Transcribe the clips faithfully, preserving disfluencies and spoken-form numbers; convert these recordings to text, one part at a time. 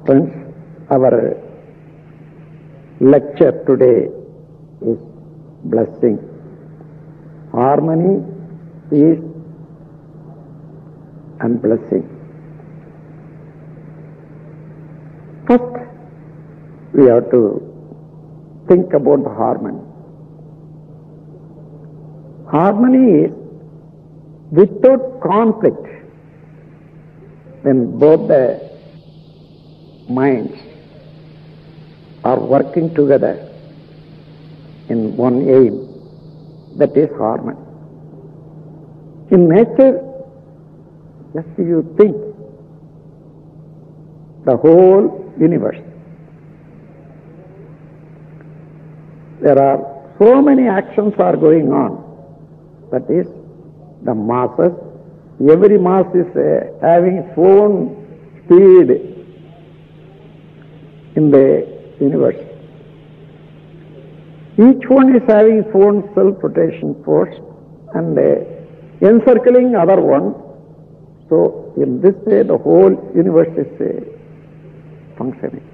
Friends, our lecture today is blessing, harmony, peace and blessing. First, we have to think about the harmony. Harmony is without conflict, when both the minds are working together in one aim, that is harmony. In nature, just you think, the whole universe, there are so many actions are going on. That is, the masses, every mass is uh, having its own speed in the universe. Each one is having its own self-rotation force and uh, encircling other one. So in this way the whole universe is uh, functioning.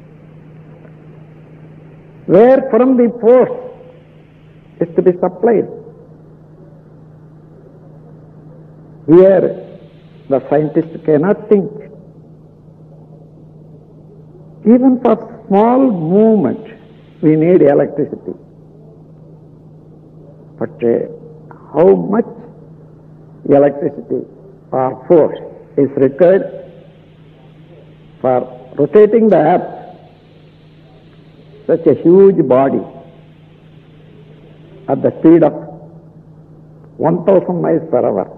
Where from the force is to be supplied. Here the scientist cannot think. Even for small movement we need electricity. But uh, how much electricity or force is required for rotating the earth, such a huge body, at the speed of one thousand miles per hour.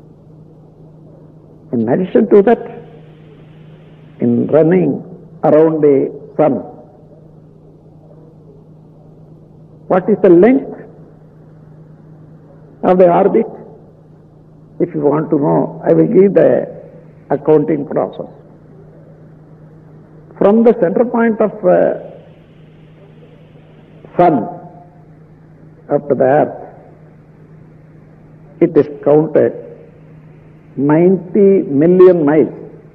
In addition to that, in running around the sun, what is the length of the orbit? If you want to know, I will give the accounting process. From the center point of uh, sun up to the earth, it is counted ninety million miles.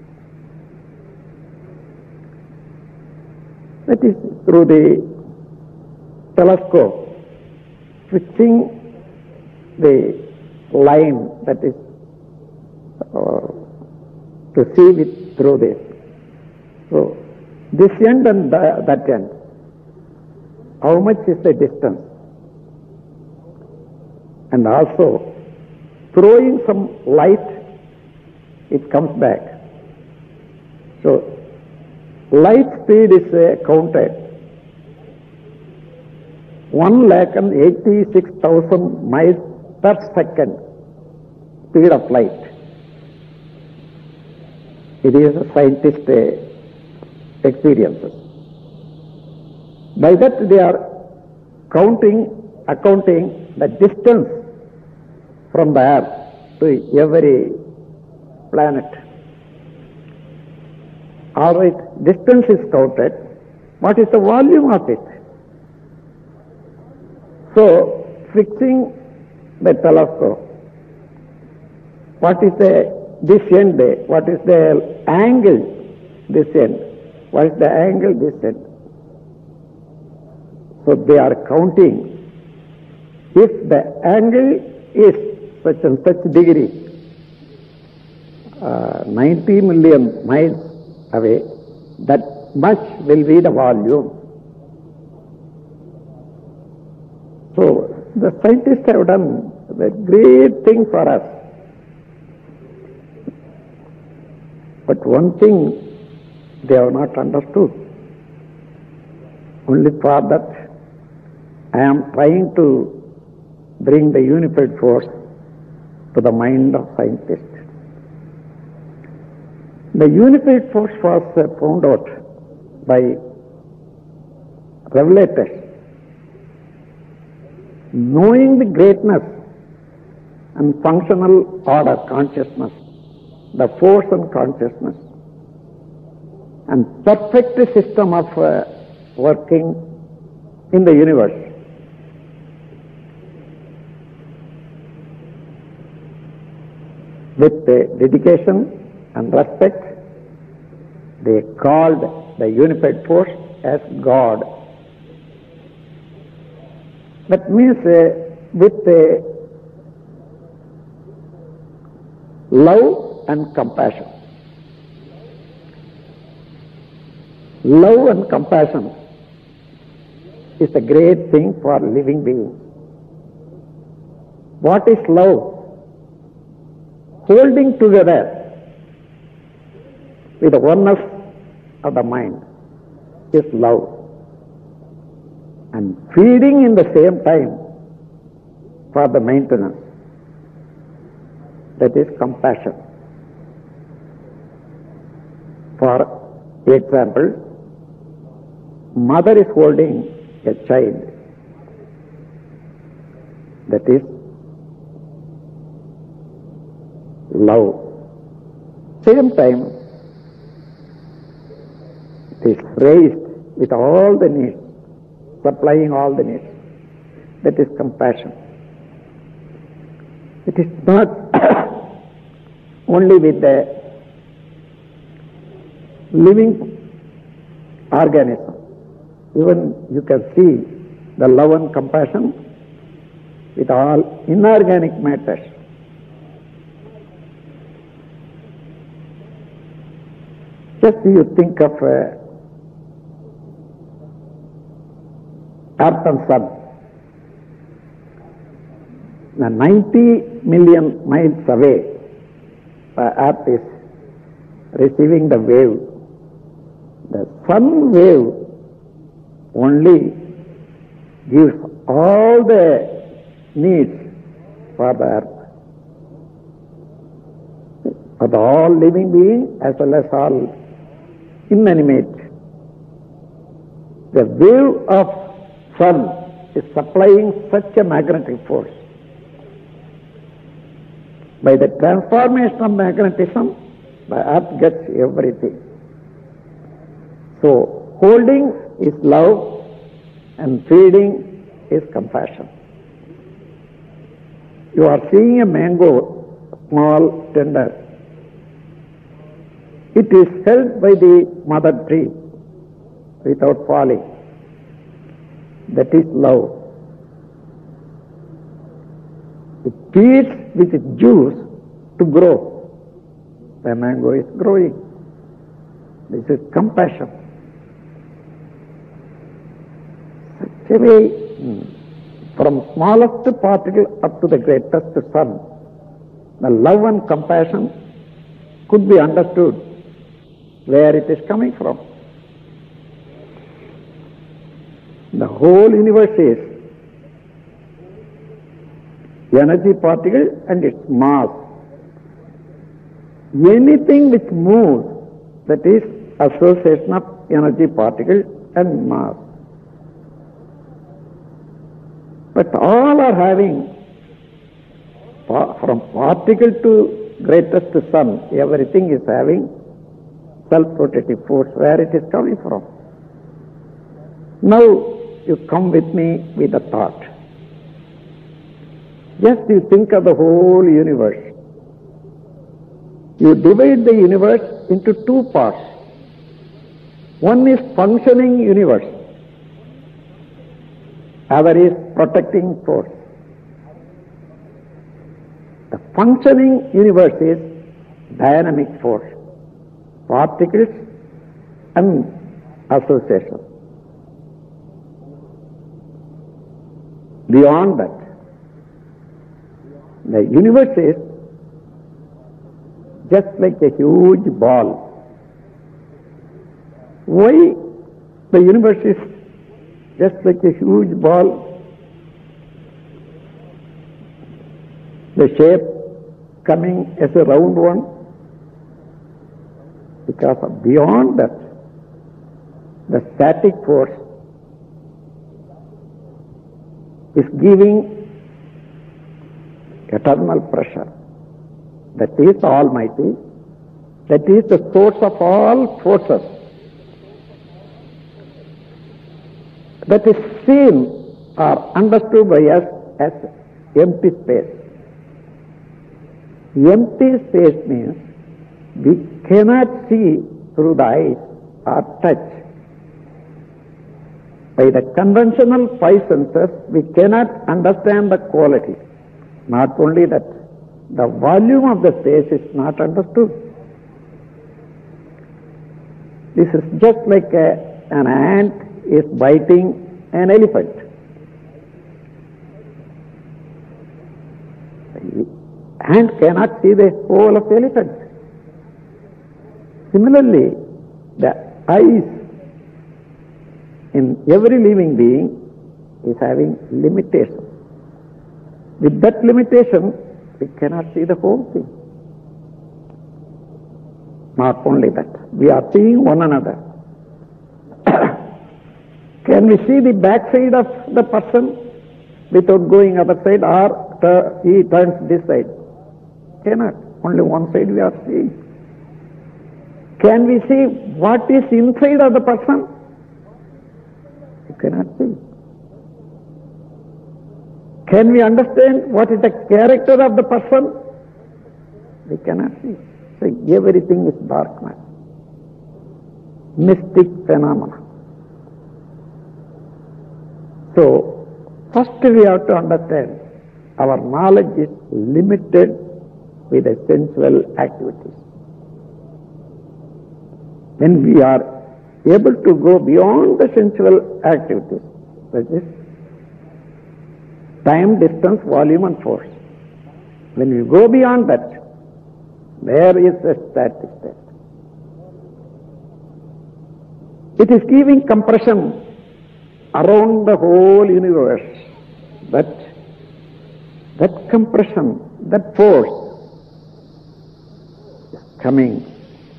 That is through the telescope, switching the line, that is uh, to see it through this. So this end and the, that end, how much is the distance? And also throwing some light, it comes back. So light speed is uh, counted one lakh and eighty-six thousand miles per second speed of light. It is a scientist uh, experiences. By that they are counting, accounting the distance from the earth to every planet. All right, distance is counted. What is the volume of it? So, fixing the telescope, what is the this end? What is the angle this end? What is the angle this end? So they are counting. If the angle is such and such degree, uh, ninety million miles away, that much will be the volume. So the scientists have done a great thing for us. But one thing they have not understood. Only for that I am trying to bring the unified force to the mind of scientists. The unified force was uh, found out by revelators. Knowing the greatness and functional order, consciousness, the force and consciousness, and perfect system of uh, working in the universe. With uh, dedication and respect, They called the unified force as God. That means uh, with uh, love and compassion. Love and compassion is a great thing for living being. What is love? Holding together with the oneness of the mind is love. And feeding in the same time for the maintenance, that is compassion. For example, mother is holding a child, that is love. Same time, it is raised with all the needs, supplying all the needs. That is compassion. It is not only with the living organism. Even you can see the love and compassion with all inorganic matters. Just you think of uh, Earth and Sun. Now ninety million miles away, the Earth is receiving the wave. The Sun wave only gives all the needs for the Earth, for the all living being as well as all inanimate. The wave of Sun is supplying such a magnetic force. By the transformation of magnetism, the Earth gets everything. So, holding is love and feeding is compassion. You are seeing a mango, small, tender. It is held by the mother tree without falling. That is love. It feeds with its juice to grow. The mango is growing. This is compassion. Such a way, from smallest particle up to the greatest sun, the love and compassion could be understood where it is coming from. The whole universe is energy particle and its mass. Anything which moves, that is association of energy particle and mass. But all are having, from particle to greatest sun, everything is having self-rotative force, where it is coming from. Now you come with me with a thought. Just you think of the whole universe. You divide the universe into two parts. One is functioning universe. Other is protecting force. The functioning universe is dynamic force, particles and association. Beyond that, the universe is just like a huge ball. Why the universe is just like a huge ball? The shape coming as a round one? Because of beyond that, the static force is giving eternal pressure. That is Almighty. That is the source of all forces. That is seen or understood by us as empty space. Empty space means we cannot see through the eyes or touch. By the conventional five senses, we cannot understand the quality. Not only that, the volume of the space is not understood. This is just like a, an ant is biting an elephant. The ant cannot see the whole of the elephant. Similarly, the eyes in every living being is having limitation. With that limitation, we cannot see the whole thing. Not only that, we are seeing one another. Can we see the backside of the person without going other side, or the, he turns this side? Cannot. Only one side we are seeing. Can we see what is inside of the person? You cannot see. Can we understand what is the character of the person? We cannot see. So everything is darkness. Mystic phenomena. So, first we have to understand our knowledge is limited with the sensual activities. When we are able to go beyond the sensual activities, that is time, distance, volume and force. When we go beyond that, there is a static state. It is giving compression around the whole universe. That, that compression, that force is coming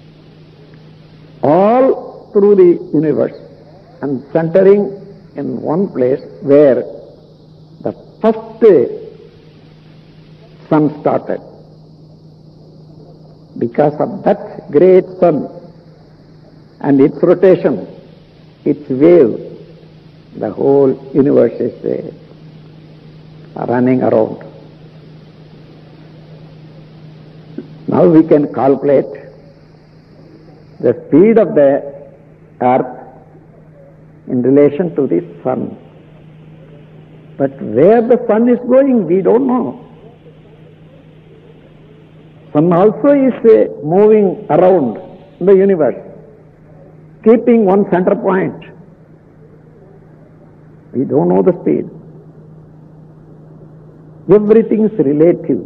all through the universe and centering in one place where the first sun started. Because of that great sun and its rotation, its wave, the whole universe is uh, running around. Now we can calculate the speed of the earth in relation to the sun. But where the sun is going, we don't know. Sun also is uh, moving around the universe, keeping one center point. We don't know the speed. Everything is relative.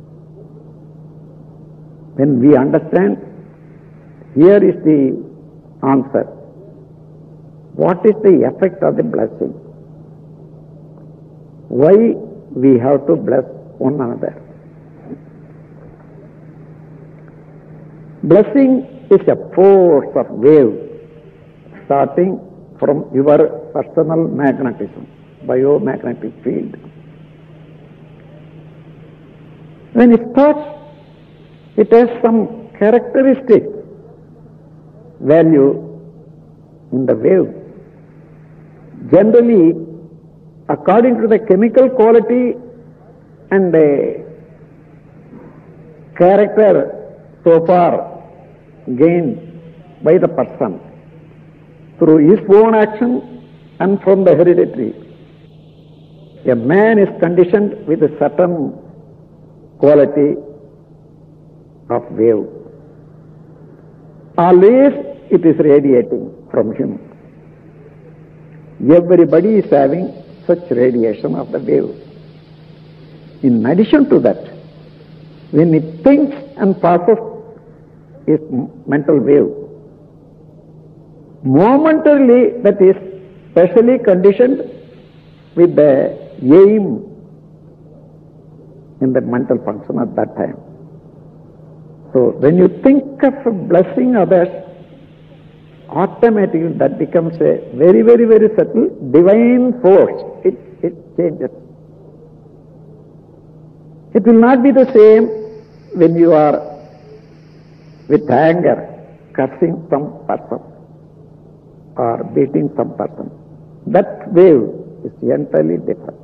When we understand, here is the answer. What is the effect of the blessing? Why we have to bless one another? Blessing is a force of wave starting from your personal magnetism, biomagnetic field. When it starts, it has some characteristic value in the wave. Generally, according to the chemical quality and the character so far gained by the person through his own action and from the hereditary, a man is conditioned with a certain quality of wave. Always it is radiating from him. Everybody is having such radiation of the wave. In addition to that, when he thinks and passes his mental wave, momentarily that is specially conditioned with the aim in the mental function at that time. So when you think of blessing others, automatically that becomes a very, very, very subtle divine force. It, it changes. It will not be the same when you are with anger cursing some person or beating some person. That wave is entirely different.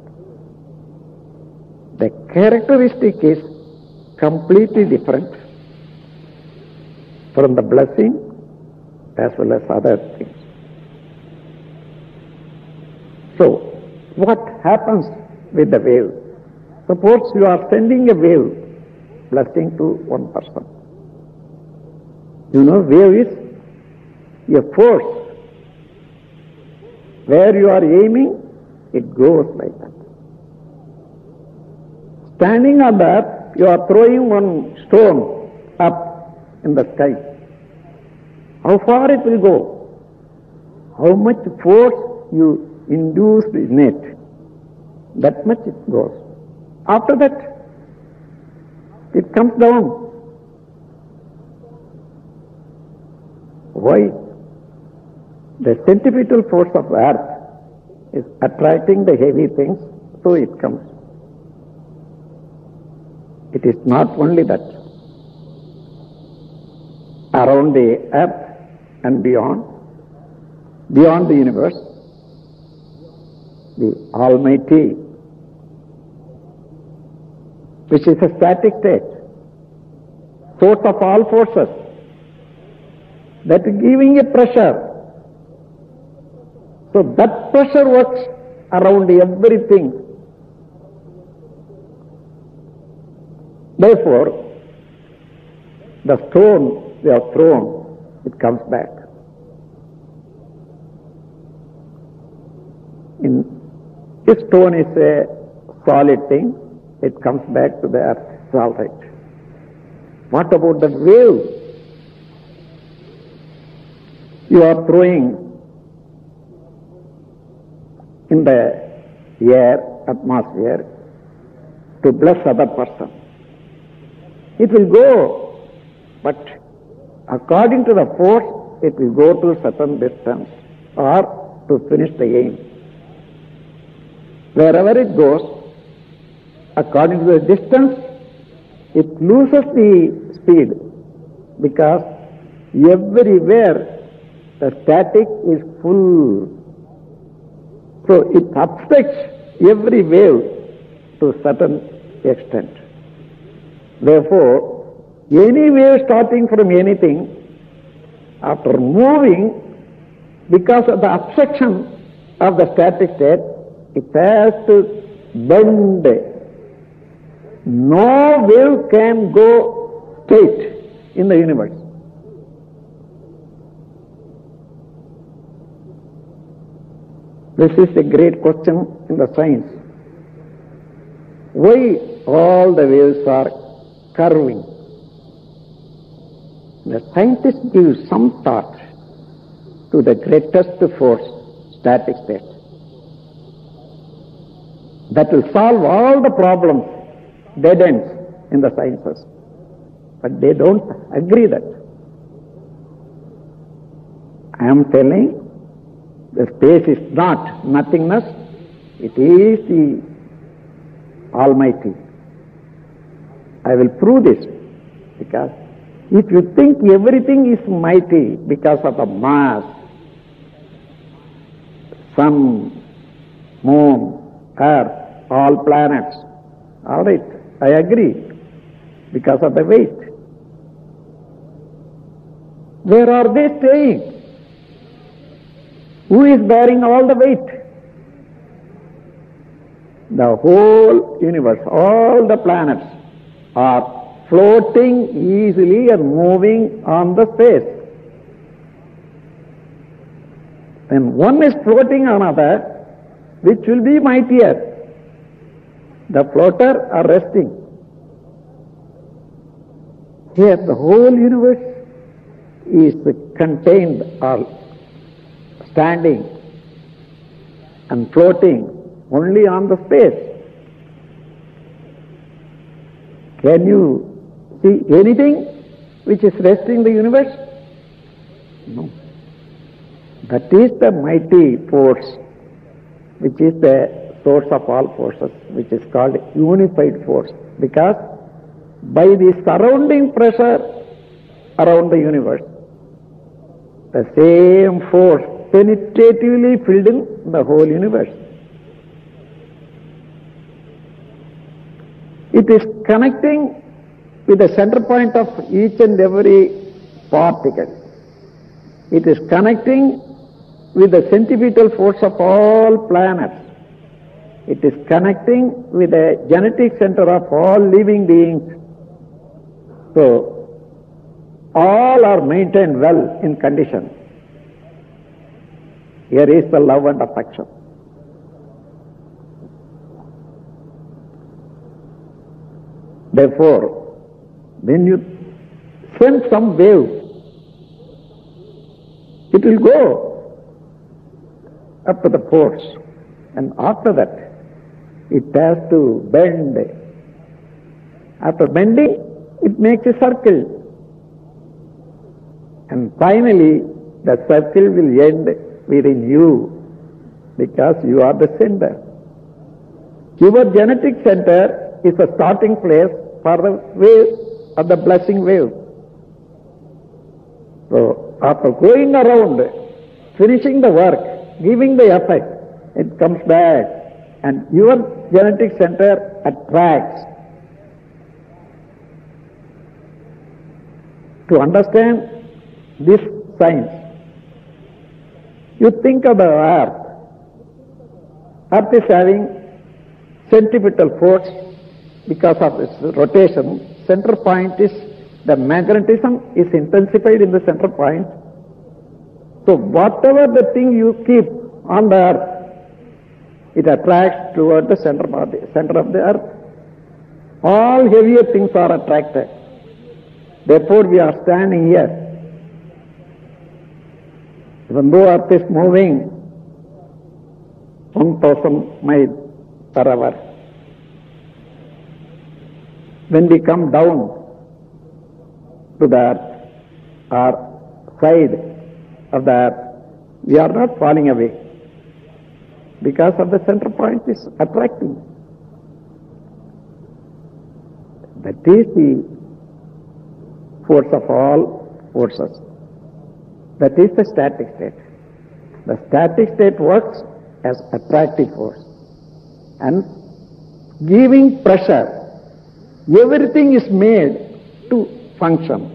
The characteristic is completely different from the blessing as well as other things. So, what happens with the wave? Suppose you are sending a wave blessing to one person. You know, wave is a force. Where you are aiming, it goes like that. Standing on that, you are throwing one stone up in the sky. How far it will go? How much force you induce in it, that much it goes. After that, it comes down. Why? The centripetal force of the earth is attracting the heavy things, so it comes. It is not only that. Around the earth and beyond, beyond the universe, the Almighty, which is a static state, source of all forces, that is giving a pressure. So that pressure works around everything. Therefore, the stone they have thrown, it comes back. In, if stone is a solid thing, it comes back to the earth. It's all right. What about the wave? You are throwing in the air, atmosphere, to bless other person. It will go, but according to the force, it will go to a certain distance or to finish the aim. Wherever it goes, according to the distance, it loses the speed, because everywhere the static is full. So it obstructs every wave to a certain extent. Therefore, any wave starting from anything, after moving, because of the obstruction of the static state, it has to bend. No wave can go straight in the universe. This is a great question in the science. Why all the waves are curving? The scientists give some thought to the greatest force, static state. That will solve all the problems, dead ends in the sciences. But they don't agree that. I am telling, the space is not nothingness, it is the Almighty. I will prove this, because if you think everything is mighty because of the mass, sun, moon, earth, all planets, all right, I agree, because of the weight. Where are they staying? Who is bearing all the weight? The whole universe, all the planets are floating easily and moving on the space. When one is floating on another, which will be mightier? The floater or resting? Here the whole universe is contained or standing and floating only on the space. Can you see anything which is resting the universe? No. That is the mighty force, which is the source of all forces, which is called unified force, because by the surrounding pressure around the universe, the same force penetratively filled in the whole universe. It is connecting with the center point of each and every particle. It is connecting with the centripetal force of all planets. It is connecting with the genetic center of all living beings. So, all are maintained well in condition. Here is the love and affection. Therefore, when you send some wave, it will go up to the force, and after that, it has to bend. After bending, it makes a circle, and finally, the circle will end within you, because you are the sender. Your genetic center is the starting place for the wave of the blessing wave. So, after going around, finishing the work, giving the effect, it comes back, and your genetic center attracts. To understand this science, you think of the earth. Earth is having centripetal force because of its rotation. Center point is, the magnetism is intensified in the center point. So whatever the thing you keep on the earth, it attracts toward the center of the, center of the earth. All heavier things are attracted. Therefore we are standing here. Even though earth is moving one thousand miles per hour, when we come down to the earth or side of the earth, we are not falling away because of the center point is attracting. That is the force of all forces. That is the static state. The static state works as attractive force and giving pressure. Everything is made to function.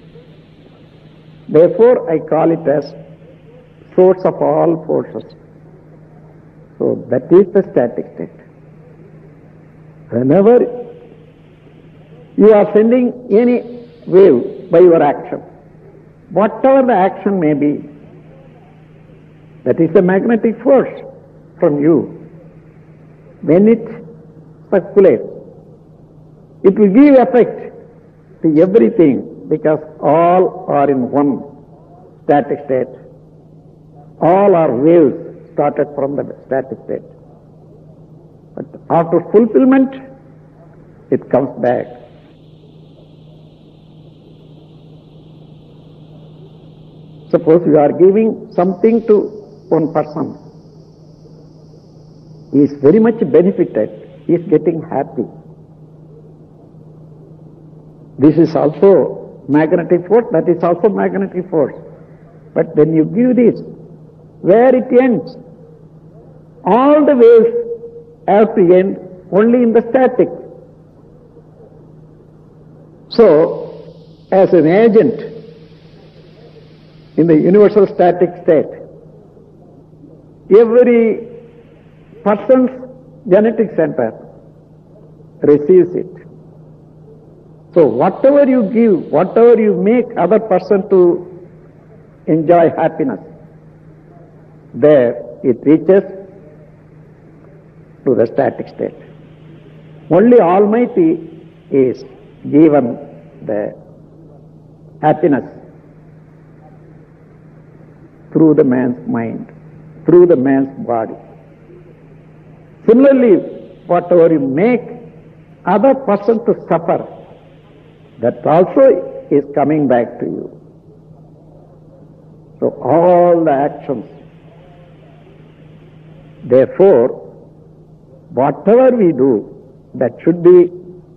Therefore, I call it as source of all forces. So that is the static state. Whenever you are sending any wave by your action, whatever the action may be, that is the magnetic force from you. When it circulates, it will give effect to everything, because all are in one static state. All are waves started from the static state. But after fulfillment, it comes back. Suppose you are giving something to one person. He is very much benefited. He is getting happy. This is also magnetic force, that is also magnetic force. But when you give this, where it ends? All the waves have to end only in the static. So, as an agent in the universal static state, every person's genetic center receives it. So whatever you give, whatever you make other person to enjoy happiness, there it reaches to the static state. Only Almighty is given the happiness through the man's mind, through the man's body. Similarly, whatever you make other person to suffer, that also is coming back to you. So all the actions. Therefore, whatever we do, that should be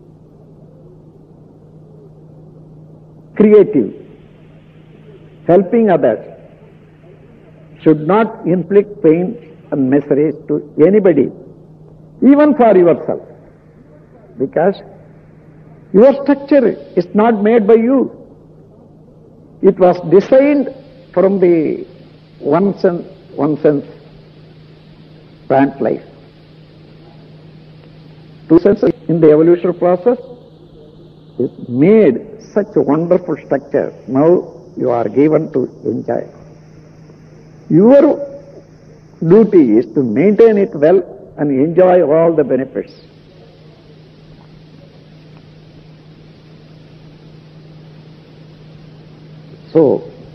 creative, helping others, should not inflict pain and miseries to anybody, even for yourself, because your structure is not made by you. It was designed from the one sense, one sense plant life. Two senses in the evolutionary process is made such a wonderful structure. Now you are given to enjoy. Your duty is to maintain it well and enjoy all the benefits. So,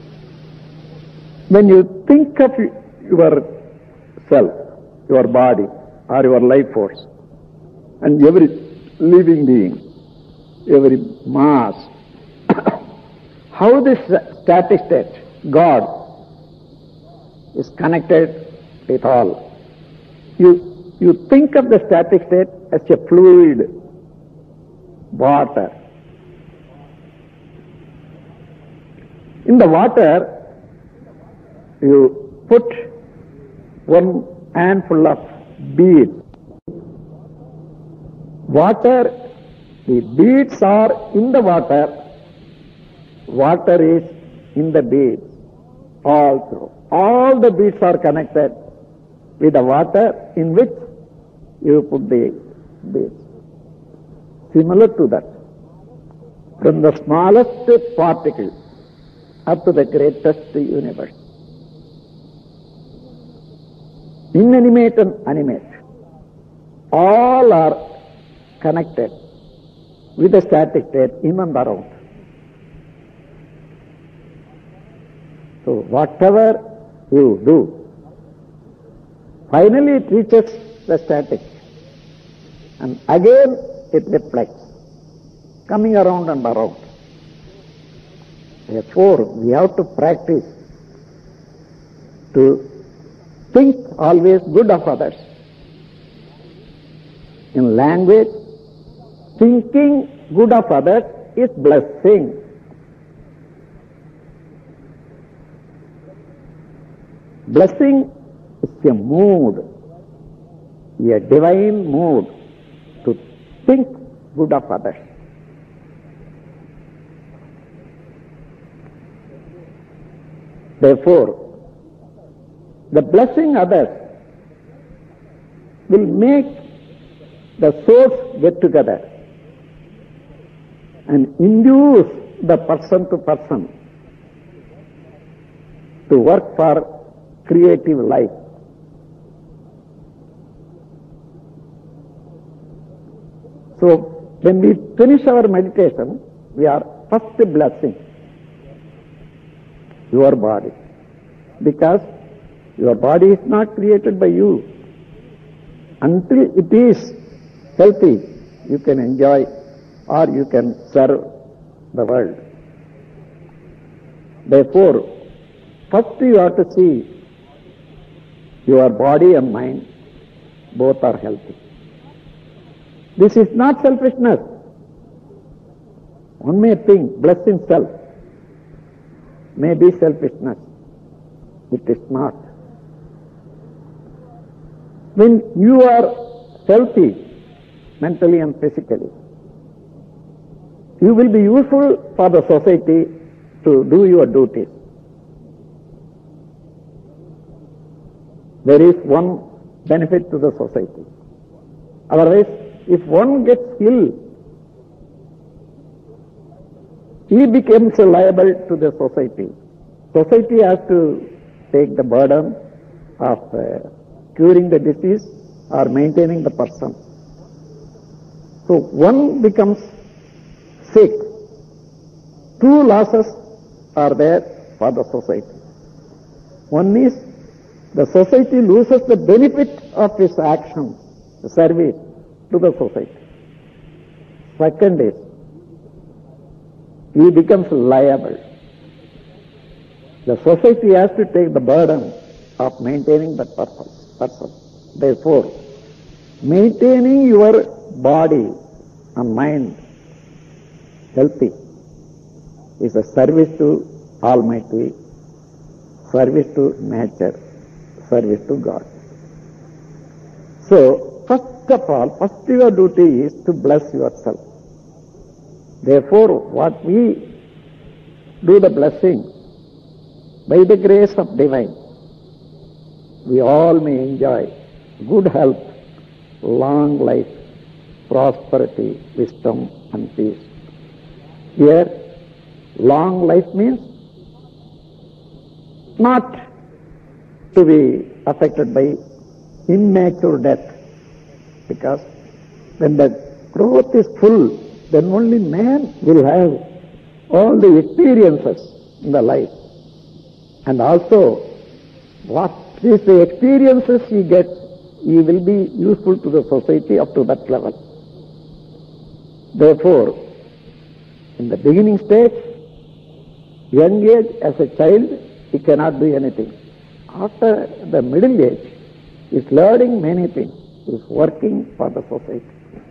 when you think of yourself, your body or your life force, and every living being, every mass, how this static state, God, is connected with all. You, you think of the static state as a fluid, water. In the water, you put one handful of beads. Water, the beads are in the water, water is in the beads, all through. All the beads are connected with the water in which you put the beads. Similar to that, from the smallest particle up to the greatest universe. Inanimate and animate, all are connected with the static state in and around. So whatever you do, finally it reaches the static, and again it reflects, coming around and around. Therefore, we have to practice to think always good of others. In language, thinking good of others is blessing. Blessing is a mood, a divine mood to think good of others. Therefore, the blessing others will make the souls get together and induce the person to person to work for creative life. So, when we finish our meditation, we are first blessing your body, because your body is not created by you. Until it is healthy, you can enjoy or you can serve the world. Therefore, first you have to see your body and mind, both are healthy. This is not selfishness. One may think bless himself may be selfishness. It is not. When you are healthy, mentally and physically, you will be useful for the society to do your duties. There is one benefit to the society. Otherwise, if one gets ill, he becomes liable to the society. Society has to take the burden of uh, curing the disease or maintaining the person. So one becomes sick. Two losses are there for the society. One is the society loses the benefit of its action, the service to the society. Second is, he becomes liable. The society has to take the burden of maintaining that person. person. Therefore, maintaining your body and mind healthy is a service to Almighty, service to nature, service to God. So, first of all, first your duty is to bless yourself. Therefore, what we do the blessing by the grace of divine, we all may enjoy good health, long life, prosperity, wisdom and peace. Here, long life means not to be affected by immature death, because when the growth is full, then only man will have all the experiences in the life. And also, what is the experiences he gets, he will be useful to the society up to that level. Therefore, in the beginning stage, young age, as a child, he cannot do anything. After the middle age, he is learning many things. He is working for the society.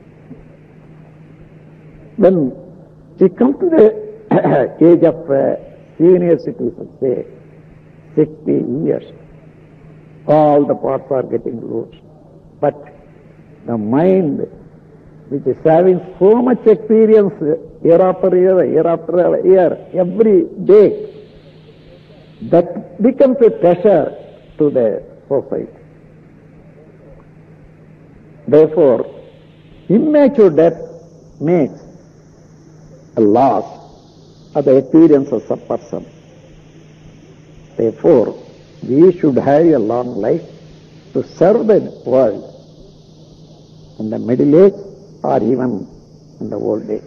When we come to the age of uh, senior citizens, say sixty years, all the parts are getting loose. But the mind, which is having so much experience year after year, year after year, every day, that becomes a treasure to the society. Therefore, immature death makes a loss of the experiences of person. Therefore, we should have a long life to serve the world in the middle age or even in the old age.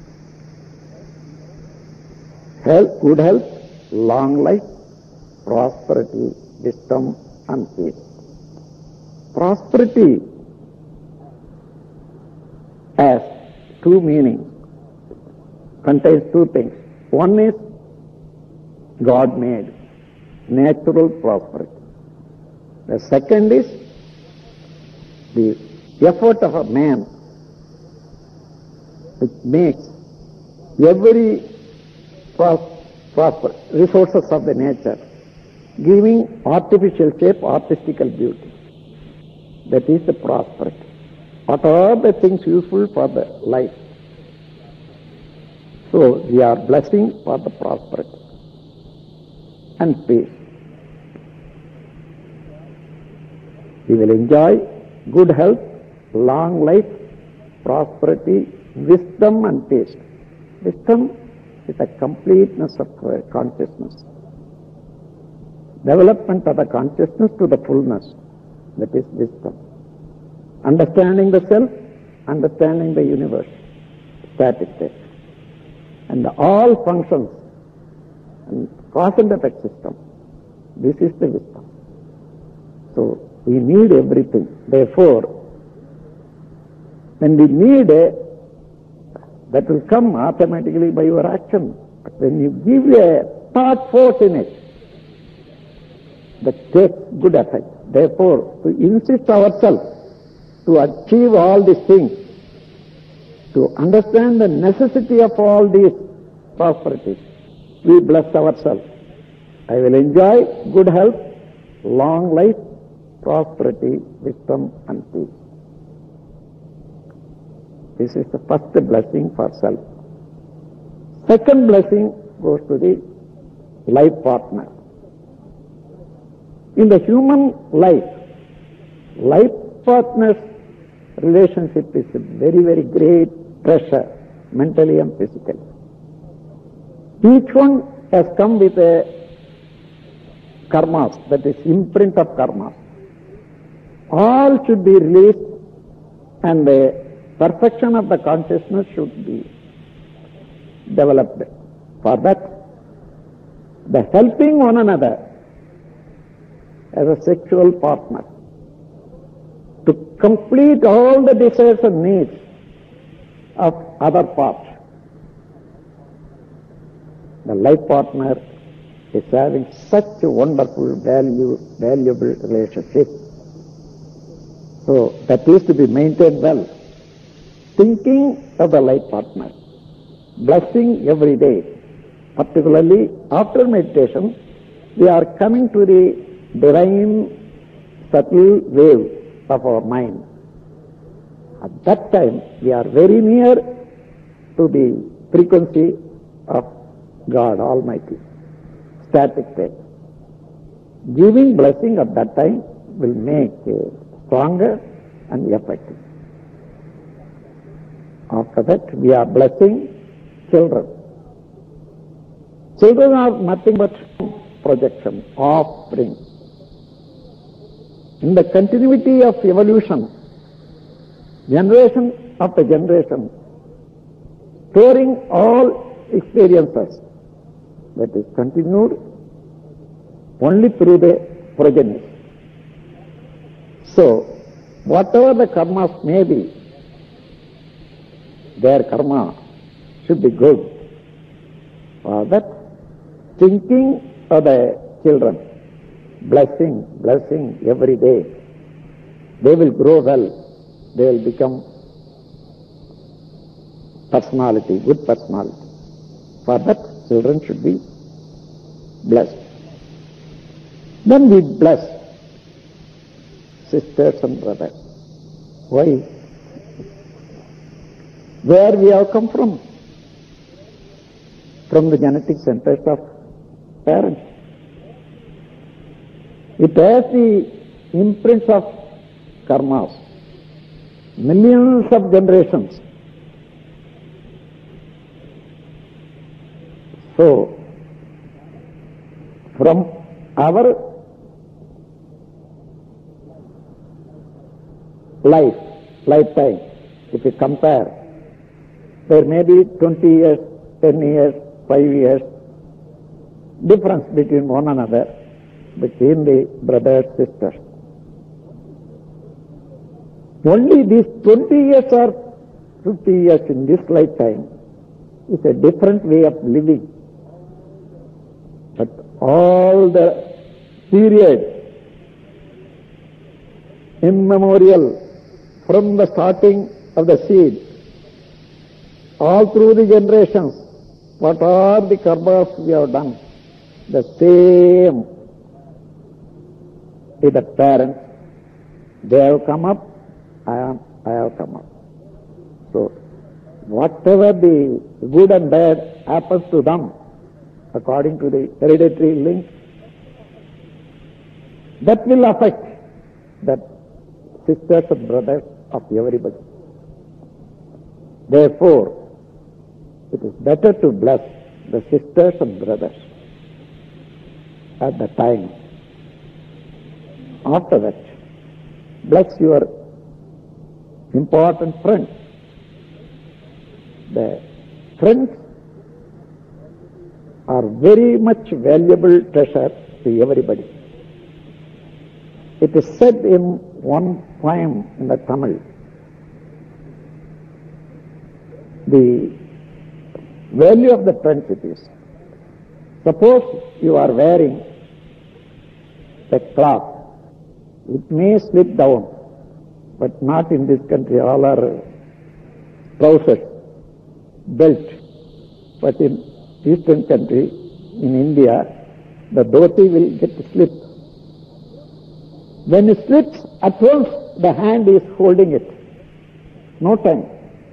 Health, good health, long life, prosperity, wisdom and peace. Prosperity has two meanings, contains two things. One is God made, natural prosperity. The second is the effort of a man, which makes every prosper resources of the nature, giving artificial shape, artistical beauty. That is the prosperity. What are the things useful for the life? So we are blessing for the prosperity and peace. We will enjoy good health, long life, prosperity, wisdom and peace. Wisdom is a completeness of uh, consciousness. Development of the consciousness to the fullness. That is wisdom. Understanding the self, understanding the universe, static state, and the all functions and cause and effect system. This is the wisdom. So we need everything. Therefore, when we need it, that will come automatically by your action. But when you give a thought force in it, that takes good effect. Therefore, to insist ourselves to achieve all these things, to understand the necessity of all these prosperities, we bless ourselves. I will enjoy good health, long life, prosperity, wisdom and peace. This is the first blessing for self. Second blessing goes to the life partner. In the human life, life partner's relationship is a very, very great treasure, mentally and physically. Each one has come with a karmas, that is imprint of karmas. All should be released and the perfection of the consciousness should be developed. For that, the helping one another as a sexual partner to complete all the desires and needs of other parts. The life partner is having such a wonderful, value, valuable relationship. So that is to be maintained well. Thinking of the life partner, blessing every day, particularly after meditation, we are coming to the divine subtle wave of our mind. At that time, we are very near to the frequency of God Almighty, static state. giving blessing at that time will make uh, stronger and effective. After that, we are blessing children. Children are nothing but projection, offspring. In the continuity of evolution, generation after generation, storing all experiences, that is continued only through the progeny. So, whatever the karmas may be, their karma should be good. For that, thinking of the children, blessing, blessing every day, they will grow well, they will become personality, good personality. For that, children should be blessed. Then we bless sisters and brothers. Why? Where we have come from? From the genetic centers of parents. It has the imprints of karmas, millions of generations. So, from our life, lifetime, if you compare, there may be twenty years, ten years, five years, difference between one another, between the brothers, sisters. Only these twenty years or fifty years in this lifetime is a different way of living. But all the period, immemorial, from the starting of the seed, all through the generations, what are the karmas we have done? The same with the parents. They have come up, I, am, I have come up. So, whatever the good and bad happens to them, according to the hereditary link, that will affect the sisters and brothers of everybody. Therefore, it is better to bless the sisters and brothers at the time. After that, bless your important friends. The friends are very much valuable treasure to everybody. It is said in one poem in the Tamil, the value of the friendship is, suppose you are wearing a cloth, it may slip down, but not in this country, all are trousers, belt, but in eastern country, in India, the dhoti will get slipped. When it slips, at once the hand is holding it. No time.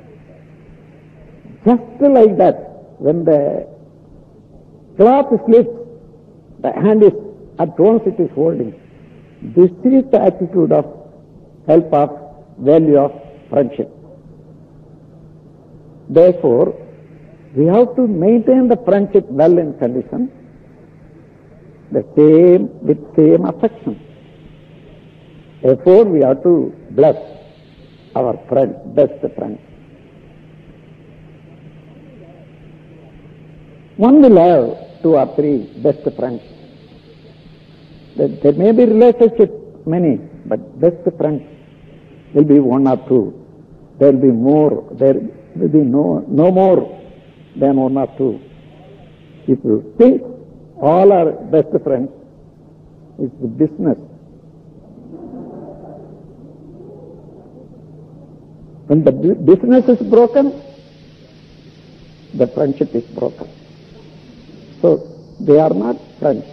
Just like that, when the cloth slips, the hand is, at once it is holding. This is the attitude of help of value of friendship. Therefore, we have to maintain the friendship well in condition, the same, with same affection. Therefore, we have to bless our friends, best friends. One will have two or three best friends. There may be relationships many, but best friends will be one or two. There will be more, there will be no, no more than one or two. If you think all our best friends, it's the business. When the business is broken, the friendship is broken. So, they are not friends.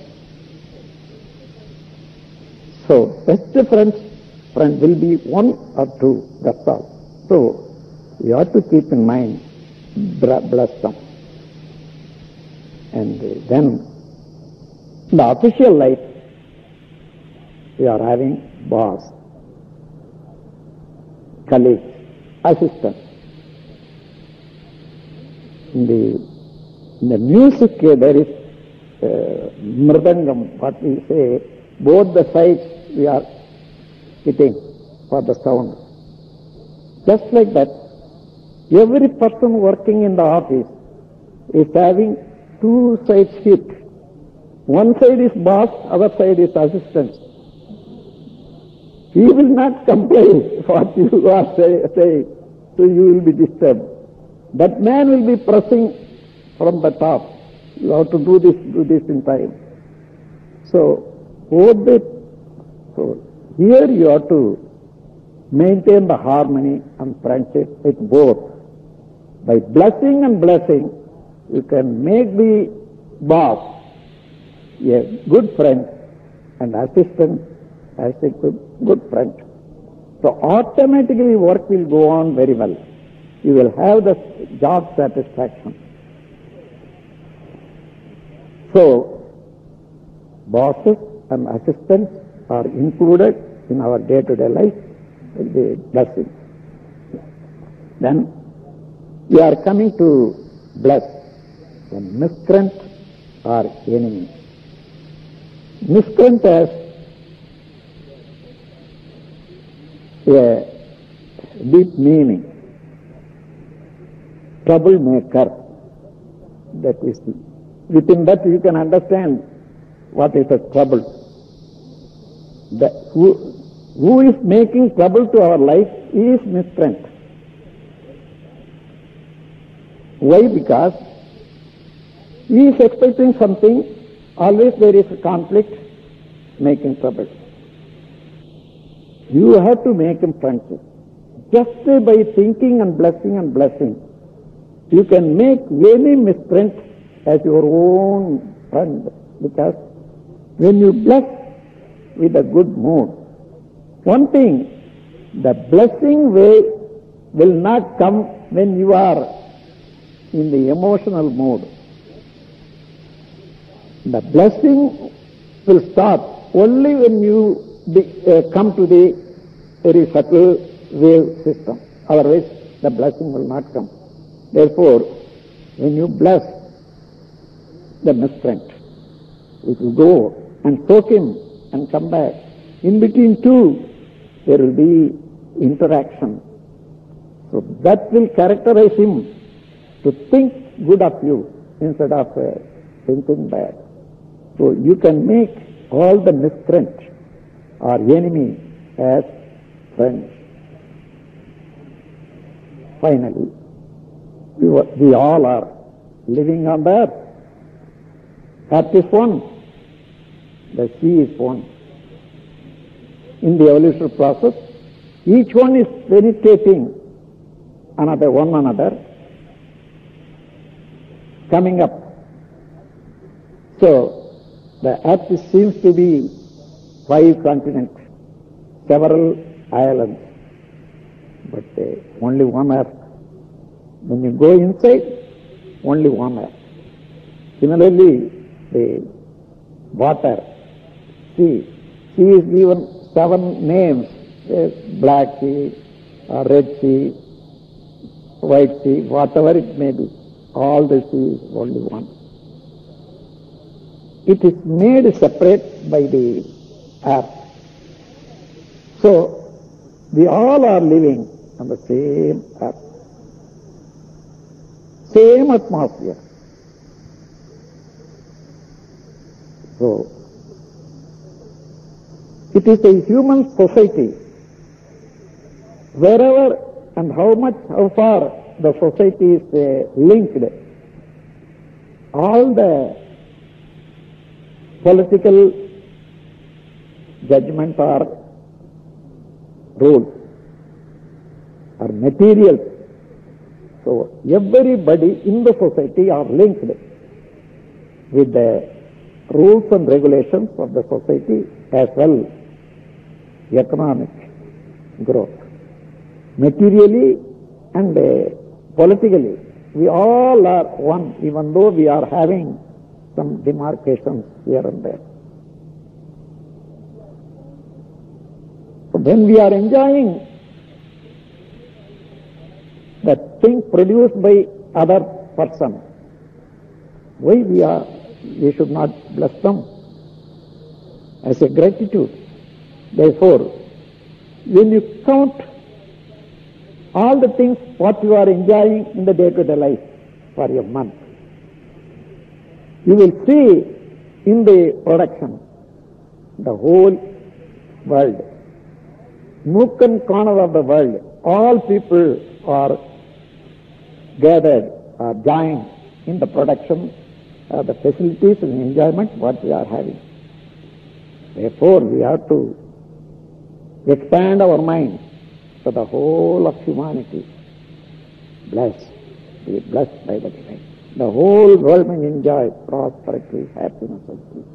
So, best friends, friend will be one or two, that's all. So, you have to keep in mind, bless them. And then, the official life, we are having boss, colleagues, assistants. In the, in the music uh, there is uh, mridangam, what we say, both the sides we are hitting for the sound. Just like that, every person working in the office is having two sides hit. One side is boss, other side is assistant. He will not complain what you are say, saying, so you will be disturbed. That man will be pressing from the top. You have to do this, do this in time. So, both the, so here you have to maintain the harmony and friendship with both. By blessing and blessing, you can make the boss a good friend and assistant as a good, good friend. So automatically work will go on very well. You will have the job satisfaction. So, bosses and assistants are included in our day-to-day life with the blessing. Then, we are coming to bless the miscreant or enemy. Miscreant has a deep meaning. Troublemaker. That is, within that you can understand what is a trouble. The, who, who is making trouble to our life is miscreant. Why? Because he is expecting something, always there is a conflict, making trouble. You have to make him friendship. Just by thinking and blessing and blessing, you can make any miscreant as your own friend. Because when you bless with a good mood, one thing, the blessing way will not come when you are in the emotional mood. The blessing will start only when you be, uh, come to the very subtle wave system. Otherwise, the blessing will not come. Therefore, when you bless the miscreant, if you go and soak him and come back, in between two, there will be interaction. So that will characterize him to think good of you instead of uh, thinking bad. So you can make all the miscreant or enemy as friends. Finally, we, we all are living on the earth. Earth is one, the sea is one. In the evolutionary process, each one is penetrating another, one another, coming up. So, the earth seems to be five continents, several islands, but uh, only one earth. When you go inside, only one earth. Similarly, the water, sea, sea is given seven names, uh, Black Sea, or Red Sea, White Sea, whatever it may be. All the sea is only one. It is made separate by the earth. So, we all are living on the same earth, same atmosphere. So, it is a human society. Wherever and how much, how far the society is uh, linked, all the political judgment or rules are material. So everybody in the society are linked with the rules and regulations of the society as well economic growth. Materially and uh, politically, we all are one, even though we are having some demarcations here and there. So when we are enjoying the thing produced by other person, why we are, we should not bless them as a gratitude. Therefore, when you count all the things what you are enjoying in the day-to-day life for a month, you will see in the production the whole world, nook and corner of the world, all people are gathered, are joined in the production of the facilities and enjoyment what we are having. Therefore, we have to expand our mind to the whole of humanity. Blessed, be blessed by the divine. The whole world may enjoy prosperity, happiness, and peace.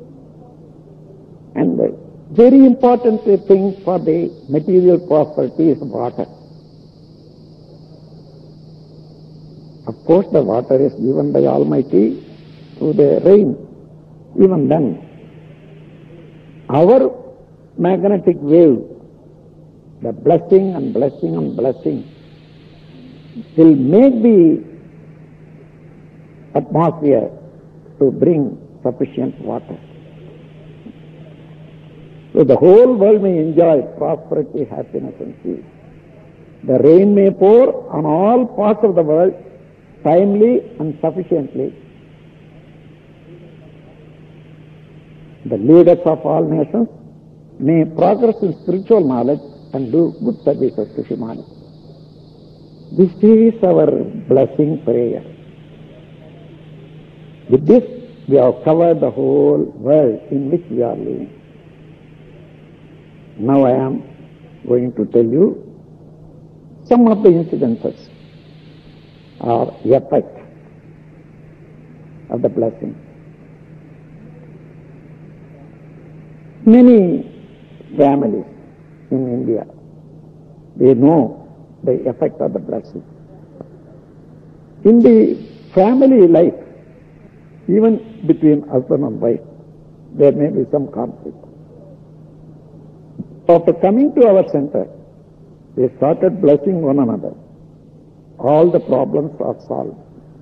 And the very important thing for the material prosperity is water. Of course, the water is given by Almighty through the rain. Even then, our magnetic wave, the blessing and blessing and blessing, will make the atmosphere to bring sufficient water. So the whole world may enjoy prosperity, happiness and peace. The rain may pour on all parts of the world timely and sufficiently. The leaders of all nations may progress in spiritual knowledge and do good services to humanity. This is our blessing prayer. With this, we have covered the whole world in which we are living. Now I am going to tell you some of the incidences or effect of the blessing. Many families in India, they know the effect of the blessing. In the family life, even between husband and wife, there may be some conflict. After coming to our center, they started blessing one another. All the problems are solved.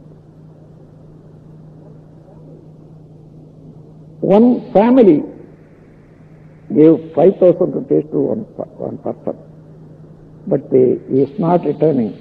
One family gave five thousand rupees to one, one person, but they, he is not returning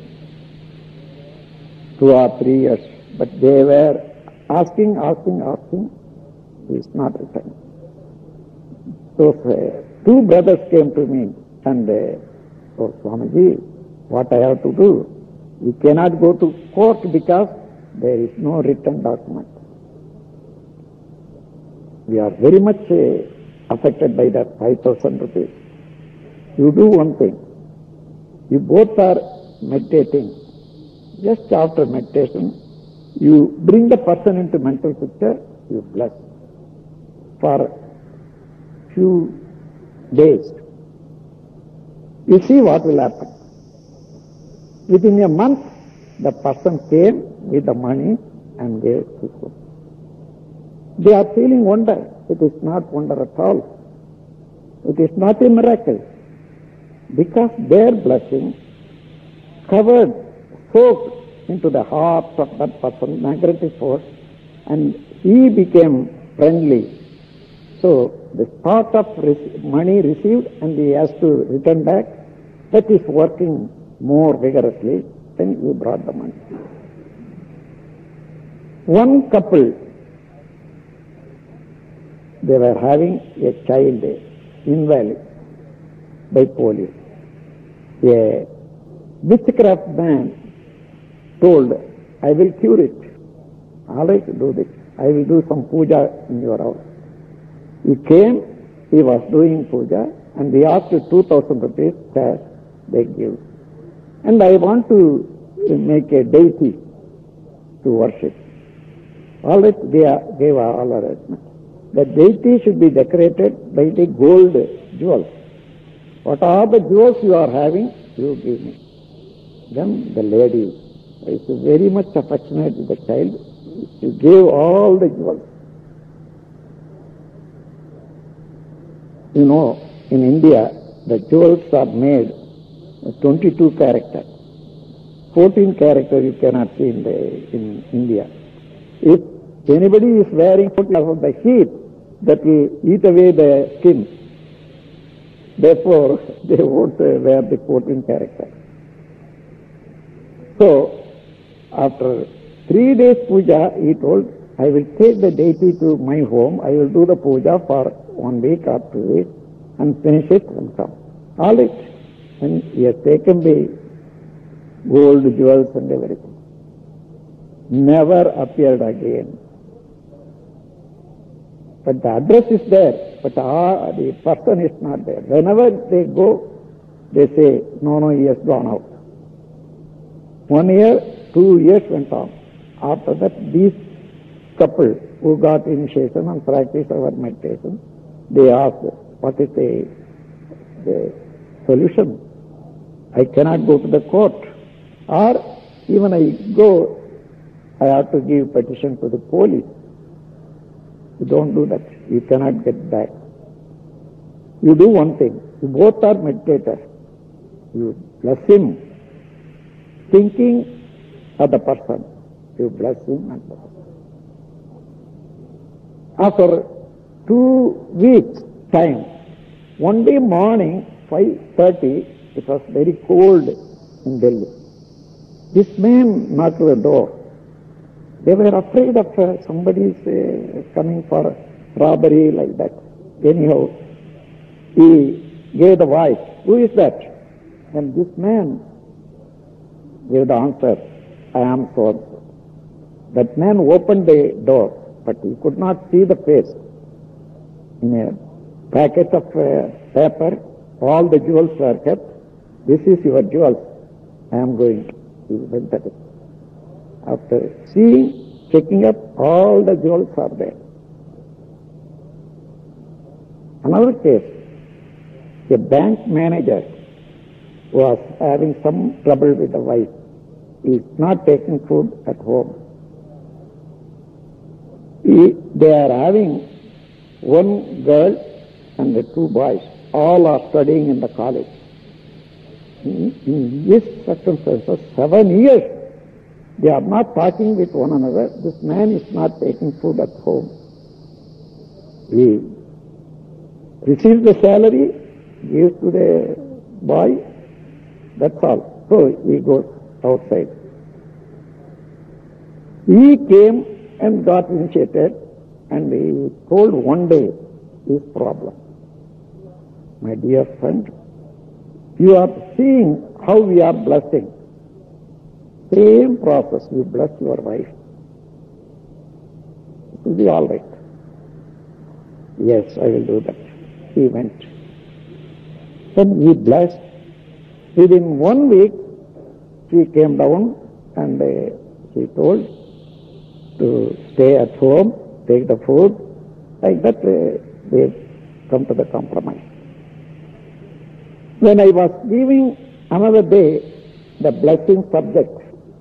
two or three years, but they were asking, asking, asking, he is not returning. So uh, two brothers came to me and uh, oh Swamiji, what I have to do? You cannot go to court because there is no written document. We are very much uh, affected by that five thousand rupees. You do one thing. You both are meditating. Just after meditation, you bring the person into mental picture, you bless for few days. You see what will happen. Within a month, the person came with the money and gave to them. They are feeling wonder. It is not wonder at all. It is not a miracle. Because their blessing covered, soaked into the heart of that person, magnetic force, and he became friendly. So the part of money received and he has to return back, that is working more vigorously than you brought the money. One couple, they were having a child, invalid, by polio. A witchcraft man told, I will cure it. All right, do this. I will do some puja in your house. He came, he was doing puja, and we asked two thousand rupees cash, they give. And I want to make a deity to worship. All right, they gave all arrangement. The deity should be decorated by the gold jewels. What are the jewels you are having, you give me. Then the lady is very much affectionate with the child. She gave all the jewels. You know, in India, the jewels are made twenty-two character. fourteen character you cannot see in, the, in India. If anybody is wearing the heat, that will eat away the skin. Therefore, they won't uh, wear the fourteen character. So, after three days puja, he told, I will take the deity to my home, I will do the puja for one week or two weeks, and finish it and come. All right. And he has taken the gold jewels and everything. Never appeared again. But the address is there, but ah, the person is not there. Whenever they go, they say, no, no, he has gone out. One year, two years went on. After that, these couple who got initiation and practiced our meditation, they asked, what is the, the solution? I cannot go to the court. Or even I go, I have to give petition to the police. You don't do that. You cannot get back. You do one thing. You both are meditators. You bless him, thinking of the person. You bless him and bless him. After two weeks time, one day morning, five thirty, it was very cold in Delhi. This man knocked the door. They were afraid of uh, somebody uh, coming for robbery like that. Anyhow, he gave the voice, who is that? And this man gave the answer, I am so and so. That man opened the door, but he could not see the face. In a packet of uh, paper, all the jewels were kept. This is your jewels. I am going. He went at it. After seeing, checking up, all the jewels are there. Another case, a bank manager was having some trouble with the wife. He is not taking food at home. He, they are having one girl and the two boys. All are studying in the college. In, in this circumstances, seven years, they are not talking with one another. This man is not taking food at home. He receives the salary, gives to the boy, that's all. So he goes outside. He came and got initiated, and he told one day his problem. My dear friend, you are seeing how we are blessing. Same process, you bless your wife. It will be all right. Yes, I will do that. He went. Then he blessed. Within one week, she came down and uh, she told to stay at home, take the food. Like that, uh, they come to the compromise. When I was giving another day the blessing subject,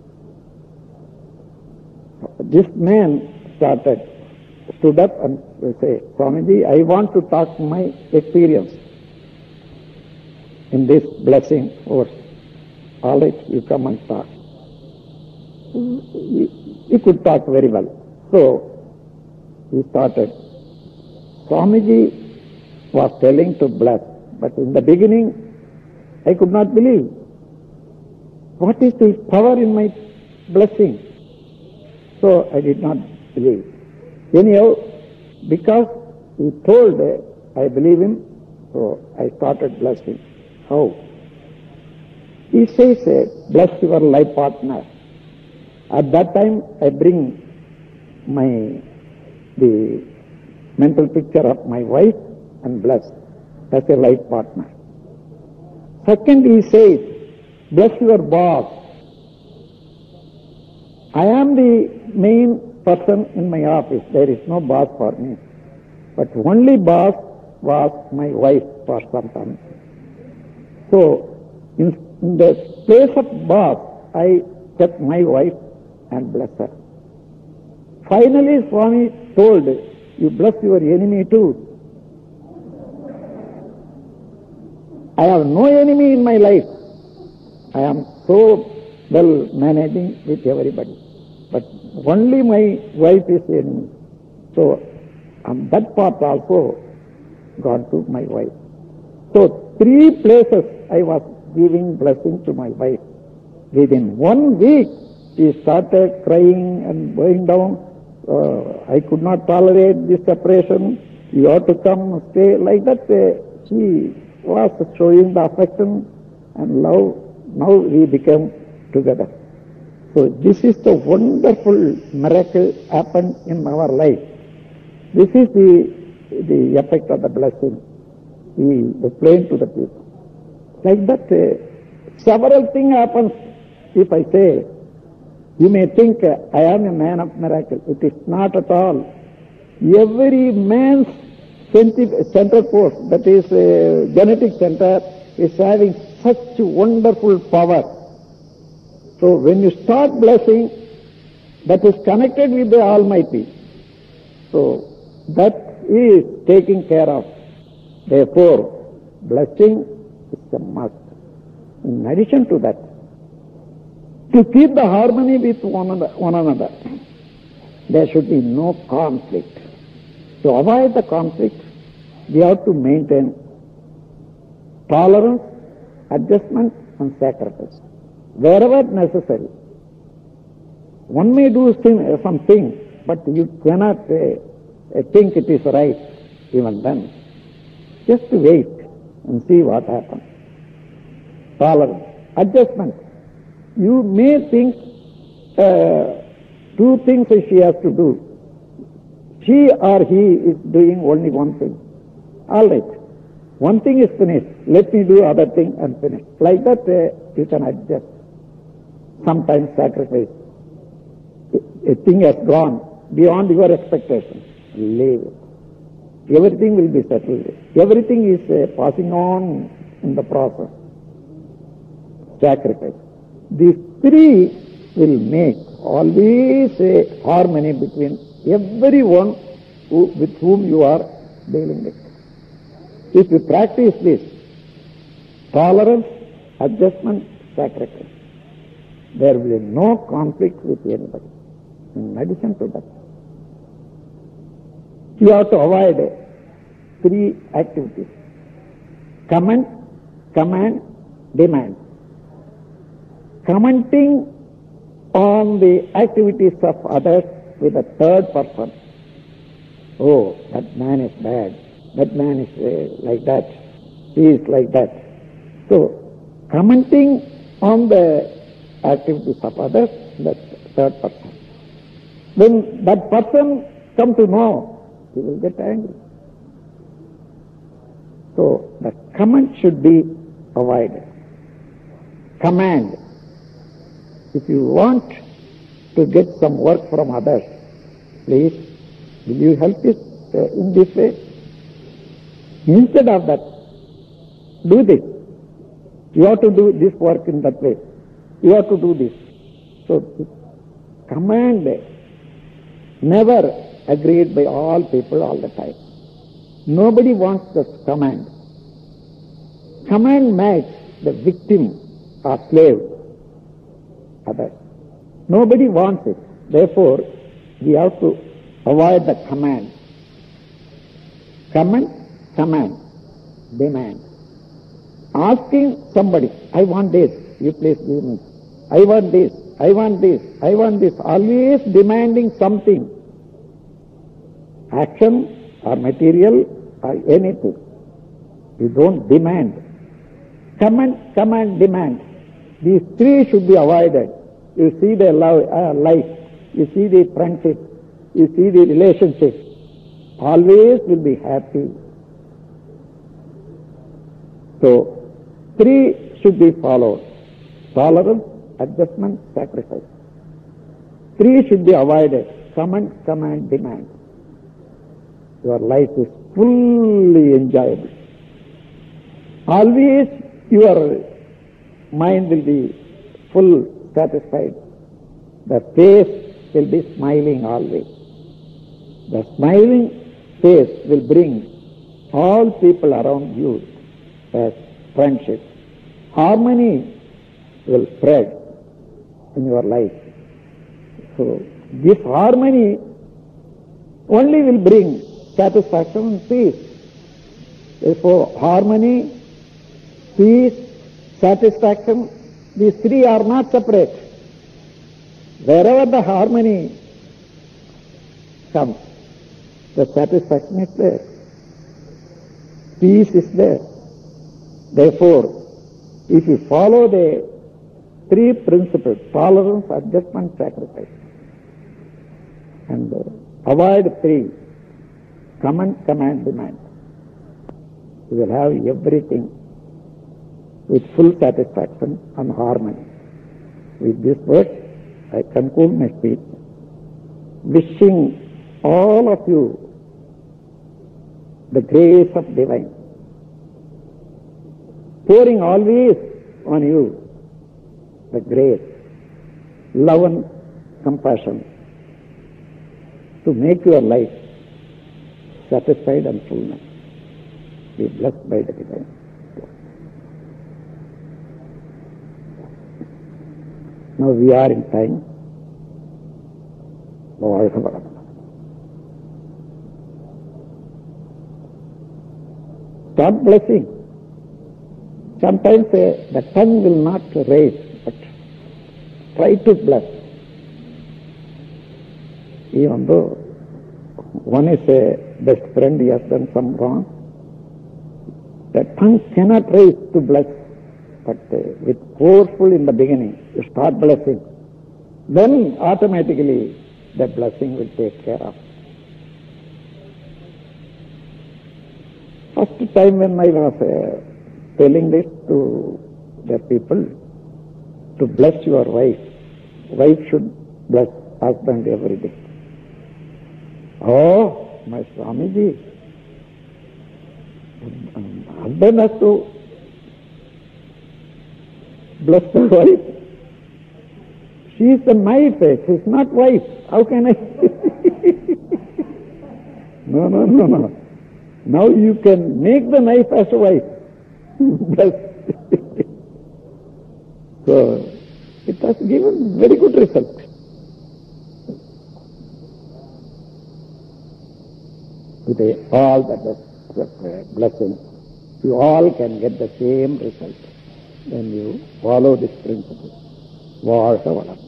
this man started, stood up and say, Swamiji, I want to talk my experience in this blessing verse. All right, you come and talk. He, he could talk very well. So he started. Swamiji was telling to bless, but in the beginning I could not believe. What is the power in my blessing? So I did not believe. Anyhow, because he told, uh, I believe him, so I started blessing. How? He says, uh, bless your life partner. At that time, I bring my, the mental picture of my wife and bless as a life partner. Second, he says, bless your boss. I am the main person in my office. There is no boss for me. But only boss was my wife for some time. So, in, in the place of boss, I kept my wife and bless her. Finally, Swami told, you bless your enemy too. I have no enemy in my life. I am so well managing with everybody. But only my wife is the enemy. So on that part also, God took my wife. So three places I was giving blessing to my wife. Within one week, she started crying and going down. Uh, I could not tolerate this separation. You ought to come, stay. Like that, uh, she was showing the affection and love. Now we became together. So this is the wonderful miracle happened in our life. This is the, the effect of the blessing. We explain to the people. Like that, uh, several things happen. If I say, you may think uh, I am a man of miracle. It is not at all. Every man's central force, that is uh, genetic center, is having such wonderful power. So when you start blessing, that is connected with the Almighty. So that is taken care of. Therefore, blessing is a must. In addition to that, to keep the harmony with one another, one another, there should be no conflict. To avoid the conflict, we have to maintain tolerance, adjustment and sacrifice. Wherever necessary. One may do something, but you cannot uh, think it is right even then. Just wait and see what happens. Tolerance, adjustment. You may think uh, two things she has to do. She or he is doing only one thing. All right. One thing is finished. Let me do other thing and finish. Like that, uh, you can adjust. Sometimes sacrifice. A thing has gone beyond your expectations. Leave it. Everything will be settled. Everything is uh, passing on in the process. Sacrifice. These three will make always a harmony between everyone who, with whom you are dealing with. If you practice this, tolerance, adjustment, sacrifice, there will be no conflict with anybody. In addition to that, you have to avoid three activities. Comment, command, demand. Commenting on the activities of others with a third person. Oh, that man is bad. That man is uh, like that. He is like that. So, commenting on the activities of others, that's third person. When that person comes to know, he will get angry. So, the comment should be avoided. Command. If you want to get some work from others, please, will you help us uh, in this way? Instead of that, do this. You have to do this work in that way. You have to do this. So, command never agreed by all people all the time. Nobody wants the command. Command makes the victim or slave others. Nobody wants it. Therefore, we have to avoid the command. Command, command, demand. Asking somebody, I want this, you please give me. I want this, I want this, I want this. Always demanding something. Action or material or anything. You don't demand. Command, command, demand. These three should be avoided. You see the love, uh, life, you see the friendship, you see the relationship. Always will be happy. So, three should be followed. Tolerance, adjustment, sacrifice. Three should be avoided. Command, command, demand. Your life is fully enjoyable. Always your mind will be full satisfied. The face will be smiling always. The smiling face will bring all people around you as friendship. Harmony will spread in your life. So this harmony only will bring satisfaction and peace. Therefore, harmony, peace, satisfaction, these three are not separate. Wherever the harmony comes, the satisfaction is there. Peace is there. Therefore, if you follow the three principles, tolerance, adjustment, sacrifice, and uh, avoid three, command, command, demand, you will have everything with full satisfaction and harmony. With this word, I conclude my speech, wishing all of you the grace of divine, pouring always on you the grace, love and compassion to make your life satisfied and fullness. Be blessed by the divine. Now we are in time. Start blessing. Sometimes uh, the tongue will not raise, but try to bless. Even though one is a best friend, he has done some wrong, the tongue cannot raise to bless, but uh, with forceful in the beginning, you start blessing. Then automatically the blessing will take care of. First time when I was uh, telling this to the people, to bless your wife, wife should bless husband every day. Oh, my Swamiji, husband has to bless the wife. She is the knife, she is not wife. How can I? No, no, no, no. Now you can make the knife as a wife. Bless. So it has given very good result. With all that blessing, you all can get the same result when you follow this principle. வாழ்க வளம்.